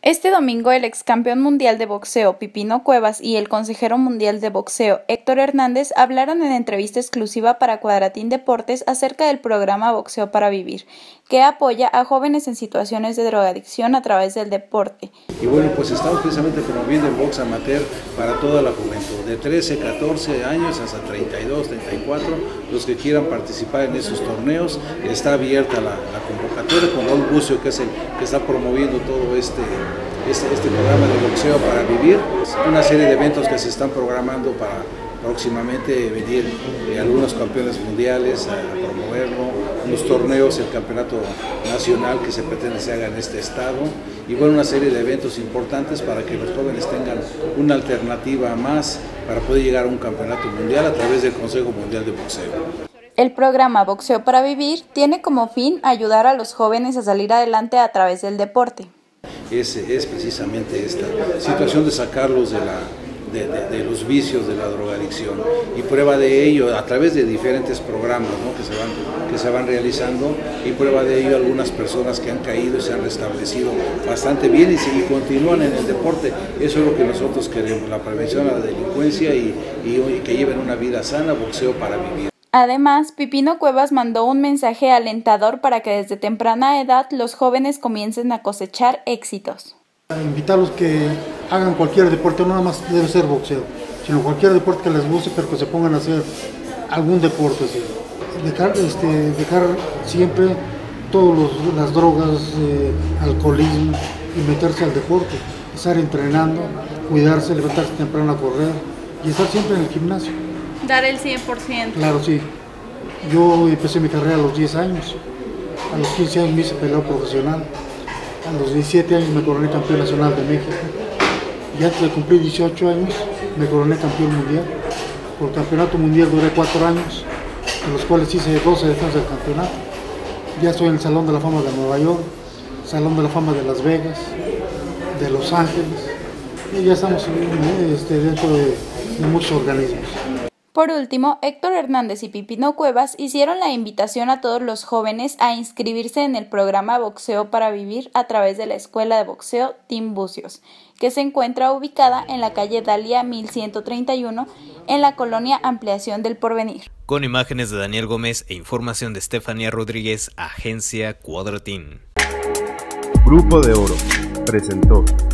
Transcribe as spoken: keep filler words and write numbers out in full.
Este domingo, el ex campeón mundial de boxeo Pipino Cuevas y el consejero mundial de boxeo Héctor Hernández hablaron en entrevista exclusiva para Cuadratín Deportes acerca del programa Boxeo para Vivir, que apoya a jóvenes en situaciones de drogadicción a través del deporte. Y bueno, pues estamos precisamente promoviendo el box amateur para toda la juventud, de trece, catorce años hasta treinta y dos, treinta y cuatro, los que quieran participar en esos torneos. Está abierta la, la convocatoria con Raúl Bucio, que es el que está promoviendo todo este, este, este programa de boxeo para vivir. Una serie de eventos que se están programando para próximamente venir eh, algunos campeones mundiales a, a promoverlo, unos torneos, el campeonato nacional que se pretende se haga en este estado, y bueno, una serie de eventos importantes para que los jóvenes tengan una alternativa más para poder llegar a un campeonato mundial a través del Consejo Mundial de Boxeo. El programa Boxeo para Vivir tiene como fin ayudar a los jóvenes a salir adelante a través del deporte. Es, es precisamente esta situación de sacarlos de la De, de, de los vicios de la drogadicción, y prueba de ello a través de diferentes programas, ¿no? que, se van, que se van realizando, y prueba de ello algunas personas que han caído y se han restablecido bastante bien y, y continúan en el deporte. Eso es lo que nosotros queremos, la prevención a la delincuencia y, y, y que lleven una vida sana, boxeo para vivir. Además, Pipino Cuevas mandó un mensaje alentador para que desde temprana edad los jóvenes comiencen a cosechar éxitos. Invitarlos que hagan cualquier deporte, no nada más debe ser boxeo, sino cualquier deporte que les guste, pero que se pongan a hacer algún deporte. ¿Sí? Dejar, este, dejar siempre todas las drogas, eh, alcoholismo, y meterse al deporte, estar entrenando, cuidarse, levantarse temprano a correr y estar siempre en el gimnasio. Dar el cien por ciento. Claro, sí. Yo empecé mi carrera a los diez años, a los quince años me hice peleador profesional. A los diecisiete años me coroné campeón nacional de México, y antes de cumplir dieciocho años me coroné campeón mundial. Por campeonato mundial duré cuatro años, en los cuales hice doce defensas del campeonato. Ya estoy en el Salón de la Fama de Nueva York, Salón de la Fama de Las Vegas, de Los Ángeles, y ya estamos este, dentro de, de muchos organismos. Por último, Héctor Hernández y Pipino Cuevas hicieron la invitación a todos los jóvenes a inscribirse en el programa Boxeo para Vivir a través de la Escuela de Boxeo Team Bucios, que se encuentra ubicada en la calle Dalia mil ciento treinta y uno, en la colonia Ampliación del Porvenir. Con imágenes de Daniel Gómez e información de Estefanía Rodríguez, Agencia Cuadratín. Grupo de Oro presentó